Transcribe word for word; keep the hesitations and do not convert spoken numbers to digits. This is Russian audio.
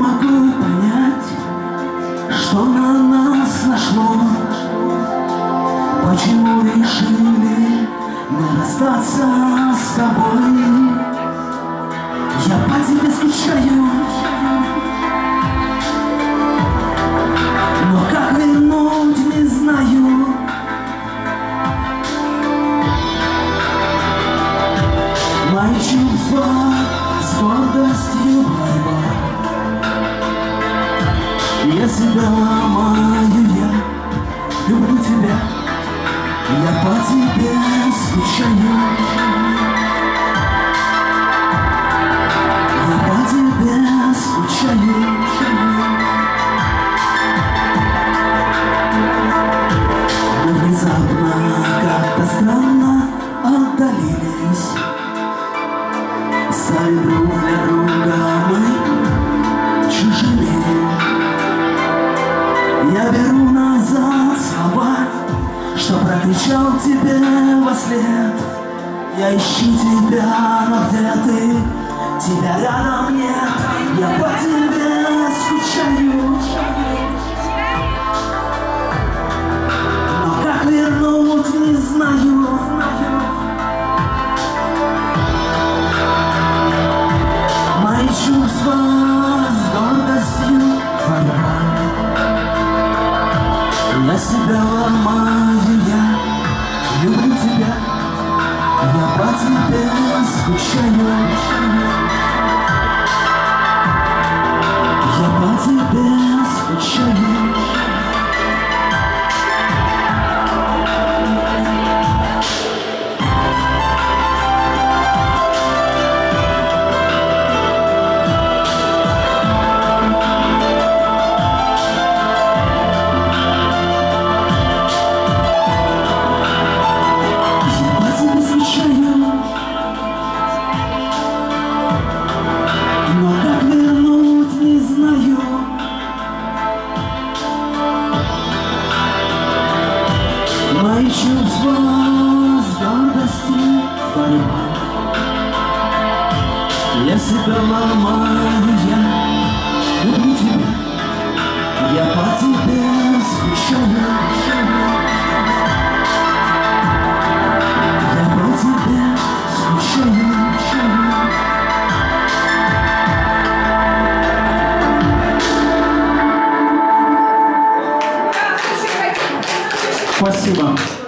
могу понять, что на нас нашло. Почему решили не расстаться с тобой? Я по тебе скучаю, но как вернуть не знаю. Мои чувства с гордостью борьба. Я себя ломаю, я люблю тебя, я по тебе скучаю. Я по тебе скучаю. Мы внезапно как-то странно отдалились, стали друг для друга мы чужими. Я беру назад слова, что прокричал тебе вослед. Я ищу тебя, но где ты? Тебя рядом нет. Я по тебе скучаю, но как вернуть не знаю. Мои чувства с гордостью борьба. Я себя ломаю, я люблю тебя, я по тебе скучаю. Я по тебе скучаю. Мои чувства с гордостью борьба. Я себя ломаю, я люблю тебя, я по тебе скучаю. Я по тебе скучаю. Спасибо.